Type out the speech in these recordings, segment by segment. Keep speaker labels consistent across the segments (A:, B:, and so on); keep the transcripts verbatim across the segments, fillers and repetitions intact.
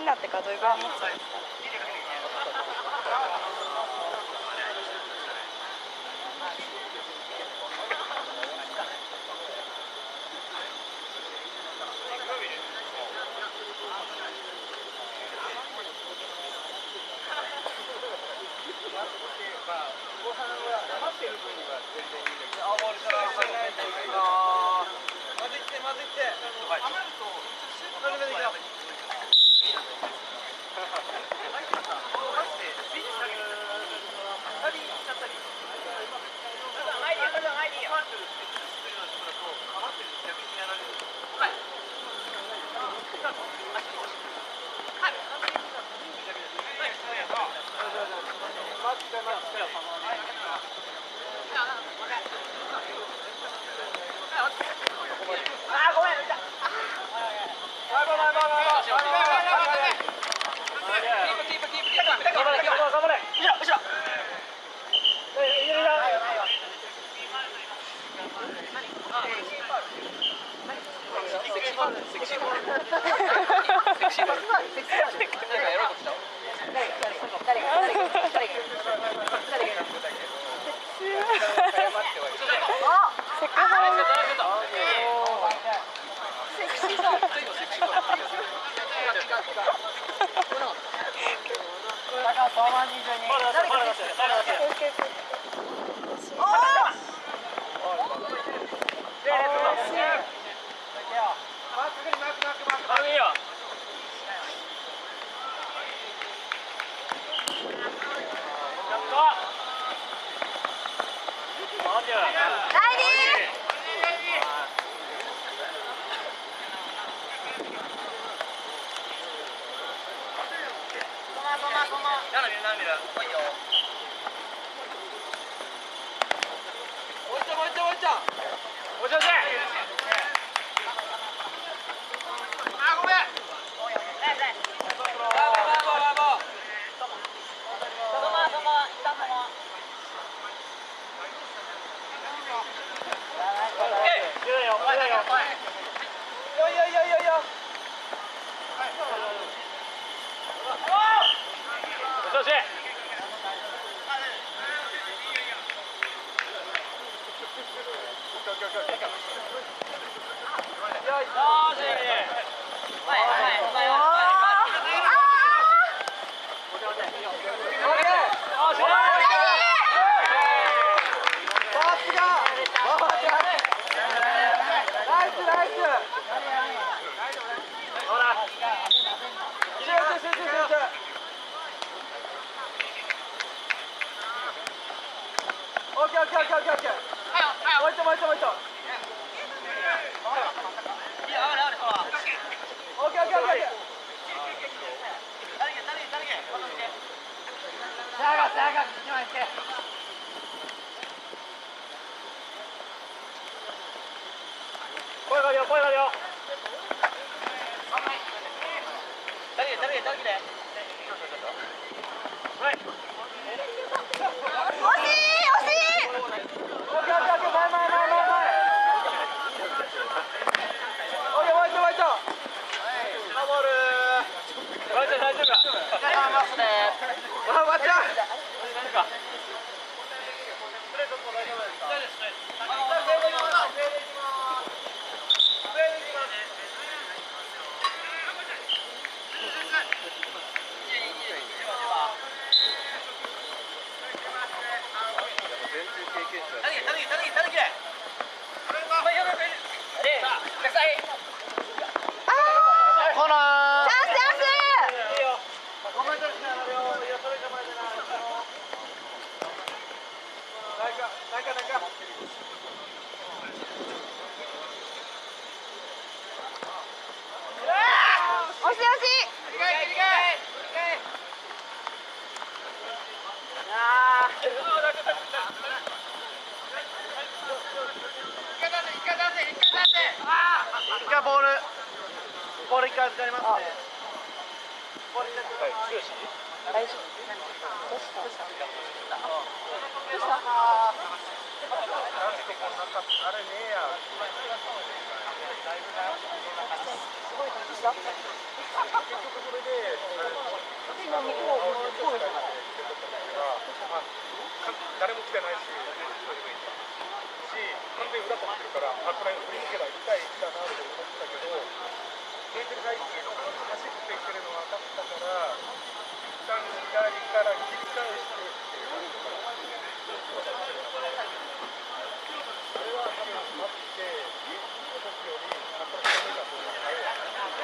A: になってからどれぐらい持つんですか？
B: 結局これで
A: 誰も来てないし、完全に裏取ってるから、あ、これ振り抜けば痛いだなと思ったけど、見えてる最中、走ってくるの分かったから、一旦左から切り返してっていう感じだから、それは多分待って、時より、あ、これ、これがそうだ、早い。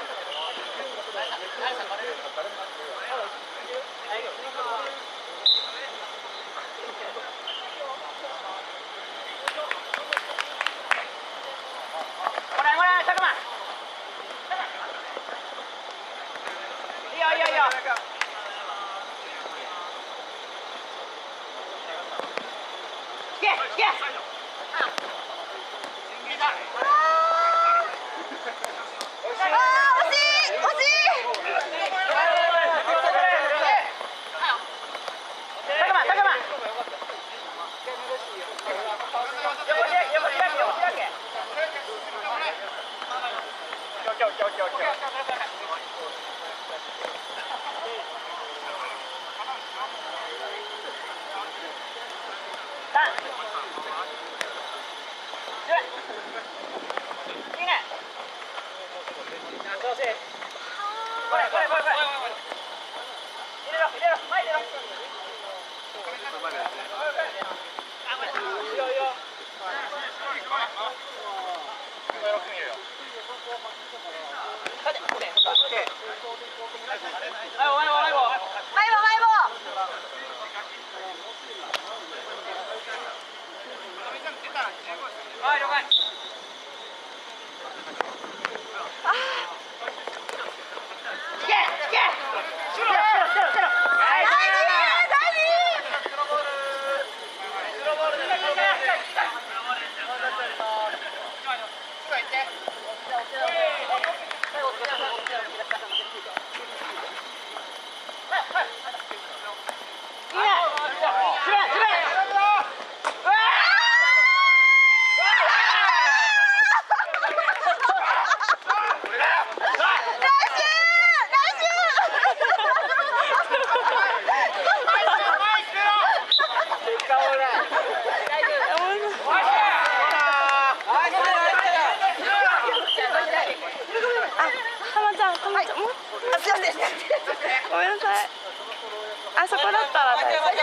B: あそこだったら大丈夫です。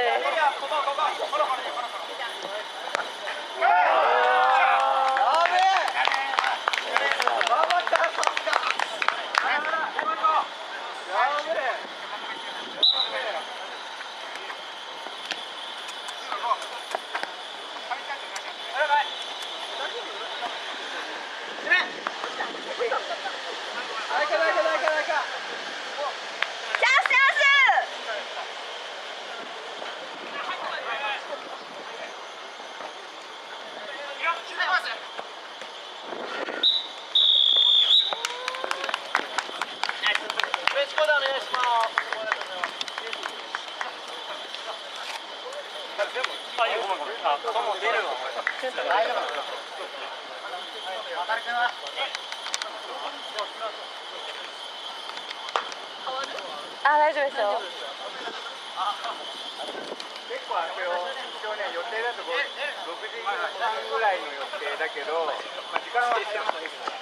B: あ、大丈夫ですよ。
A: 結構あれよ、一応ね、予定だとろくじはんぐらいの予定だけど、まあ、時間は早くていいから。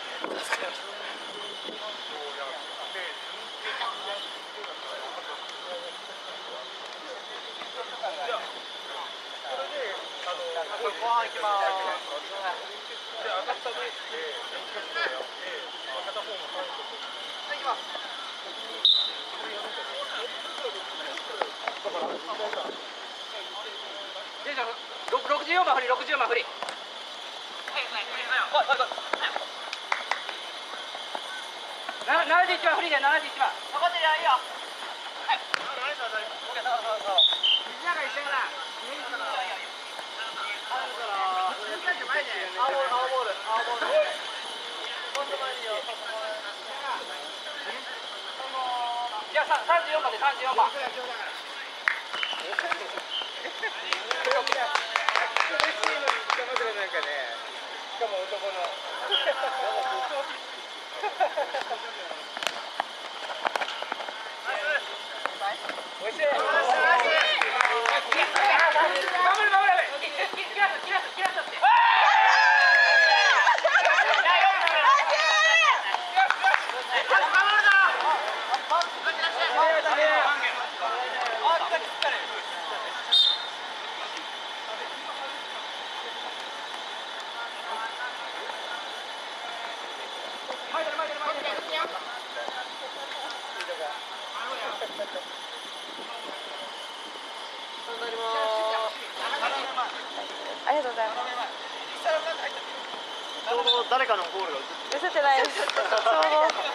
A: ご飯行きまーす。で、上がったベースで、やって、片方もさんこ。はい、行きます。ろくじゅうよんばん振り、ろくじゅうよんばん振り。来い来い来い。ななじゅういちばん振りで、ななじゅういちばん。そこでいいよ。はい。みんなが一緒やな。青ボール、青ボール、青ボール。もっと前によ。じゃあさんじゅうよんばんでさんじゅうよんばん。なんかね、しかも男の。ナイス。
B: ありがとうございます。
C: ちょうど誰かのゴールが映って
B: 映ってないです。ちょうど。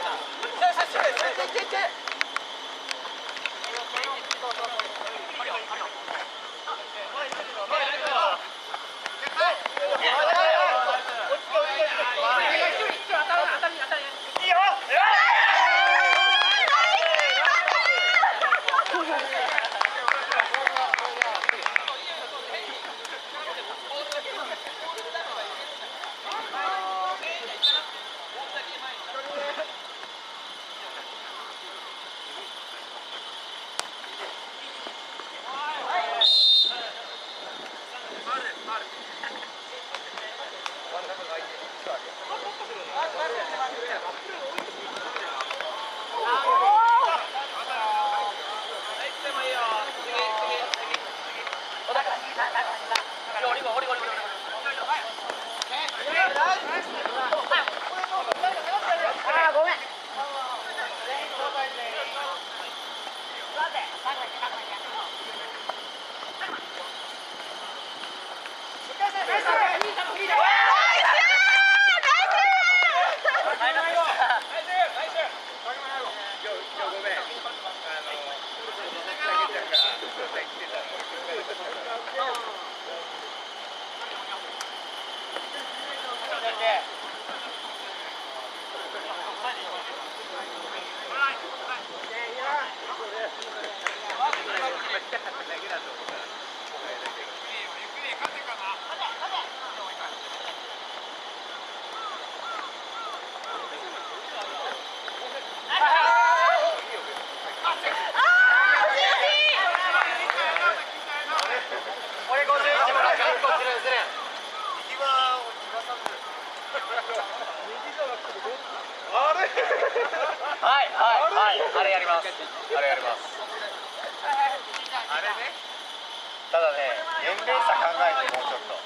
C: はいはいはい、あれやります。あれやります。
A: あれね。
C: ただね、年齢差考えてもうちょっと。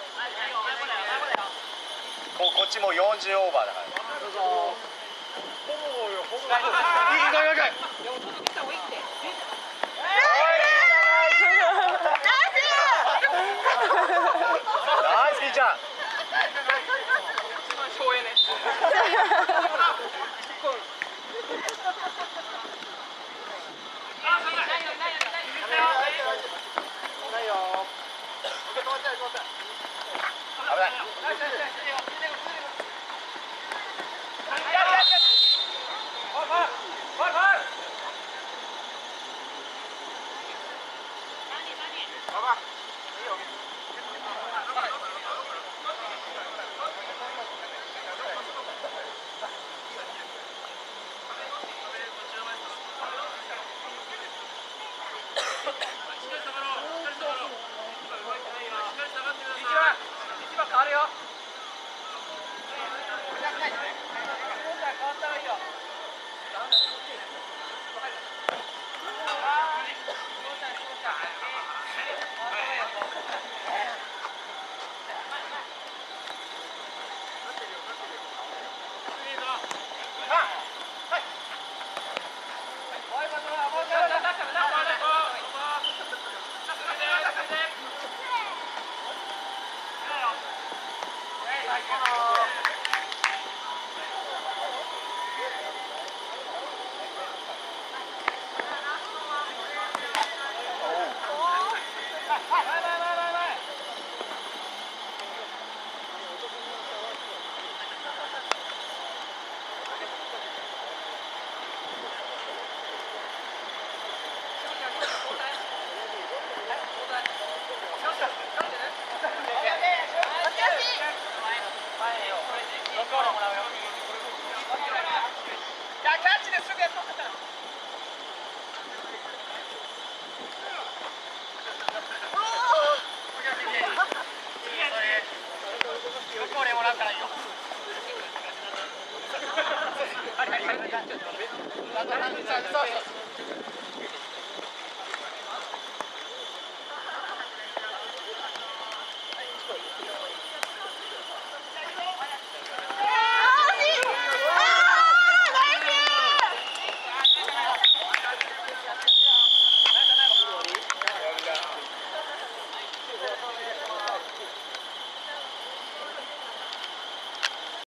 C: ここっちもよんじゅうオーバーだからね。
A: ほぼよ、ほぼ。
C: いいかいかいかい。ナイスピーちゃん。
A: 省エネ。ないよ。
C: 危ない。
A: そうそう。